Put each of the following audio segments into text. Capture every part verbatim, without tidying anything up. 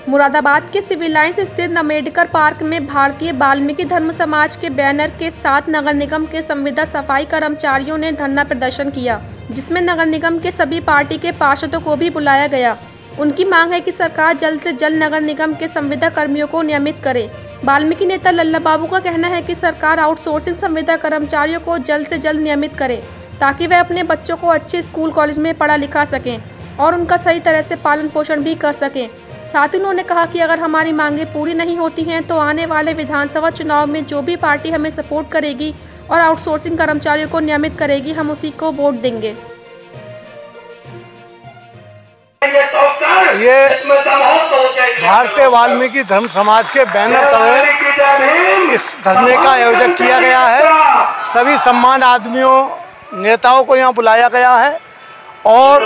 मुरादाबाद के civil lines स्थित Ambedkar park में भारतीय वाल्मीकि धर्म समाज के बैनर के साथ नगर निगम के संविदा सफाई कर्मचारियों ने धरना प्रदर्शन किया, जिसमें नगर निगम के सभी पार्टी के पार्षदों को भी बुलाया गया। उनकी मांग है कि सरकार जल्द से जल्द नगर निगम के संविदा कर्मियों को नियमित करे। वाल्मीकि नेता लल्ला बाबू का कहना है कि सरकार आउटसोर्सिंग संविदा कर्मचारियों को जल्द से जल्द नियमित करे, ताकि वे अपने बच्चों को अच्छे स्कूल कॉलेज में पढ़ा लिखा सकें और उनका सही तरह से पालन पोषण भी कर सकें। साथ ही उन्होंने कहा कि अगर हमारी मांगें पूरी नहीं होती हैं तो आने वाले विधानसभा चुनाव में जो भी पार्टी हमें सपोर्ट करेगी और आउटसोर्सिंग कर्मचारियों को नियमित करेगी, हम उसी को वोट देंगे। ये भारतीय वाल्मीकि धर्म समाज के बैनर तले इस धरने का आयोजन किया गया है। सभी सम्मान आदमियों नेताओं को यहाँ बुलाया गया है और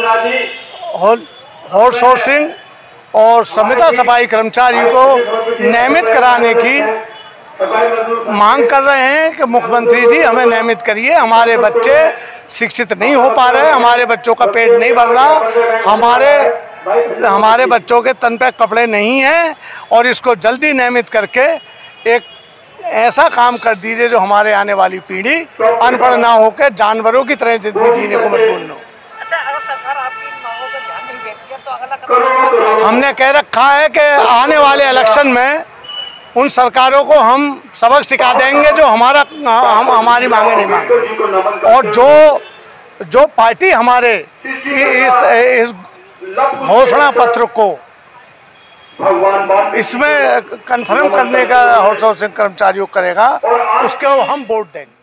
आउटसोर्सिंग और संविदा सफाई कर्मचारियों को नियमित कराने की मांग कर रहे हैं कि मुख्यमंत्री जी हमें नियमित करिए। हमारे बच्चे शिक्षित नहीं हो पा रहे, हमारे बच्चों का पेट नहीं भर रहा, हमारे हमारे बच्चों के तन पे कपड़े नहीं हैं और इसको जल्दी नियमित करके एक ऐसा काम कर दीजिए जो हमारे आने वाली पीढ़ी अनपढ़ ना होकर जानवरों की तरह जिंदगी जीने को मजबूर हो। हमने कह रखा है कि आने वाले इलेक्शन में उन सरकारों को हम सबक सिखा देंगे जो हमारा हम हमारी मांगे नहीं मांगे, और जो जो पार्टी हमारे इस इस घोषणा पत्र को इसमें कन्फर्म करने का आउटसोर्सिंग कर्मचारियों करेगा, उसको हम वोट देंगे।